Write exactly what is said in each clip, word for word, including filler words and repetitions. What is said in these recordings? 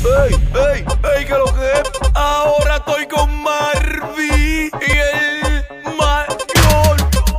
ey, ey, ey, que lo que es. Ahora estoy con Marvin y el mayor.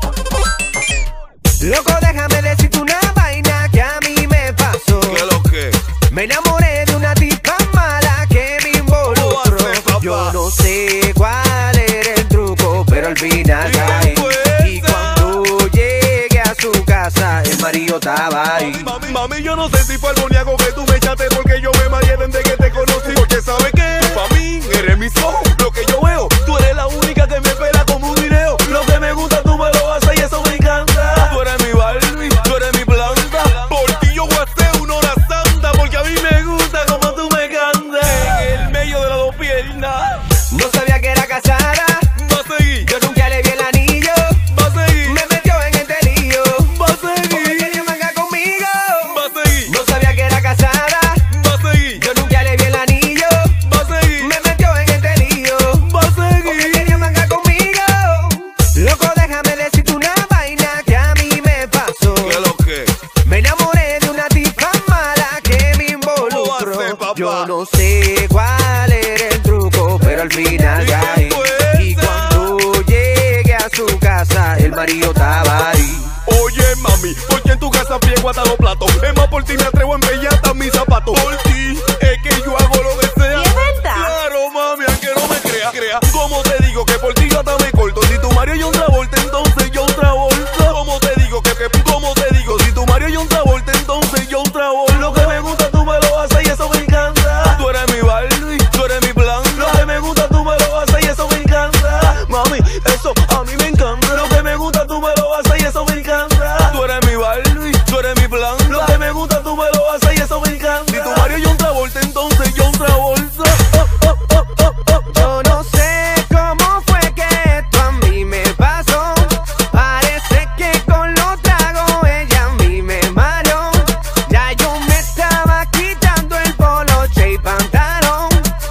Loco, déjame decirte una vaina que a mí me pasó. ¿Qué lo que? Me enamoré de una tipa mala que me involucró. Yo no sé cuál era el truco, pero al final caí. Y cuando llegué a su casa, el marido estaba ahí. Mami, mami, yo no sé si fue algo ni algo que tú me echaste, porque yo me mareé desde que te conocí. Porque sabes que tú pa' mí eres mis ojos, lo que yo veo. Tú eres la única que me pela como un video. Lo que me gusta tú me lo haces y eso me encanta. Tú eres mi Barbie, tú eres mi planta. Por ti yo voy a hacer una hora santa, porque a mí me gusta como tú me cantas. En el medio de las dos piernas. No sabía que era casada. Va a seguir, Yo nunca le vi el anillo. va a seguir, Me metió en este lío. va a Porque seguir, quería mangar conmigo. va a seguir, No sabía que era casada. va a seguir, Yo nunca le vi el anillo. va a seguir, Me metió en este lío. va a Porque seguir. quería mangar conmigo. Loco, déjame decirte una vaina que a mí me pasó. ¿Qué lo que? Me enamoré de una tipa mala que me involucró. ¿Cómo va a ser, papá? Yo no sé cuál era el truco, pero al final ¿Y qué caí. fue Y esa? cuando llegué a su casa, el marido estaba ahí. Oye, mami, porque en tu casa friego hasta los platos. Es más, por ti me atrevo a embellar mis zapatos. Por ti es que yo hago lo que sea. ¿Y es verdad? Claro, mami, aunque no me crea, crea. ¿Cómo te digo que por ti yo hasta me corto? Si tu Mario y un Travolta, entonces yo un Travolta. ¿Cómo te digo que, que cómo te digo? Si tu Mario y un Travolta, entonces yo un Travolta. Lo que me gusta tú me lo haces y eso me encanta. Tú eres mi Barbie, tú eres mi plan. Lo que me gusta tú me lo haces y eso me encanta. Mami, eso a mí me encanta. Lo que me gusta tú me lo haces y eso me encanta. Tú eres mi Barbie, tú eres mi plan. Lo que me gusta tú me lo haces y eso me encanta. Si tu Mario y un Travolta, entonces yo un Travolta. Oh, oh, oh, oh, oh, oh. Yo no sé cómo fue que esto a mí me pasó. Parece que con los tragos ella a mí me mareó. Ya yo me estaba quitando el poloche y pantalón.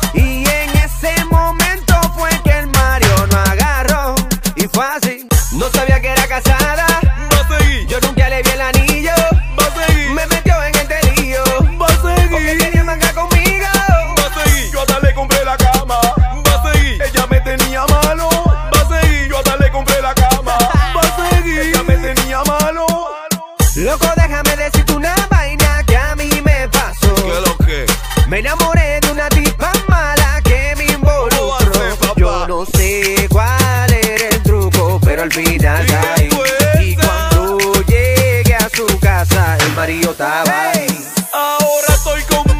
Y en ese momento fue que el Mario no agarró. Y fue así. No sabía que era casada. Va a seguir, Yo nunca le vi el anillo. va a seguir, Me metió en este lío. va a Porque seguir, quería mangar conmigo. va a seguir. Yo hasta le compré la cama. Va a seguir, ella me tenía malo. Va a seguir, yo hasta le compré la cama. Va a seguir, ella me tenía malo. Loco, déjame decirte una vaina que a mí me pasó. lo que? Me enamoré de una tipa mala que me ¿Cómo va a involucró. ser, papá? Yo no sé cuál era el truco, pero al final ¿Y qué caí. fue Y esa? cuando llegué a su casa, el marido estaba ahí. Ahora estoy con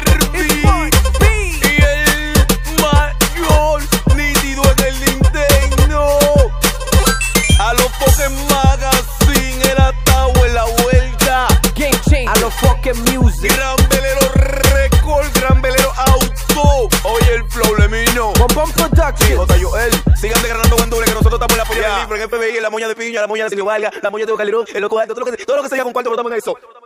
Marvin y el mayor, nítido en el Nintendo. A los Pokémon Magazine, el atado en la vuelta. Game changer. A los fucking music. Gran velero record, gran velero auto. Oye, el flow le mino. Bombón Production. J. Joel, sigan desgranando en doble que nosotros estamos en la polla del libro, en el F B I, en la moña de piña, la moña de Silvio Valga, la moña de Calderón, el loco alto, todo lo que, todo lo que se llama con cuarto, pero estamos en eso.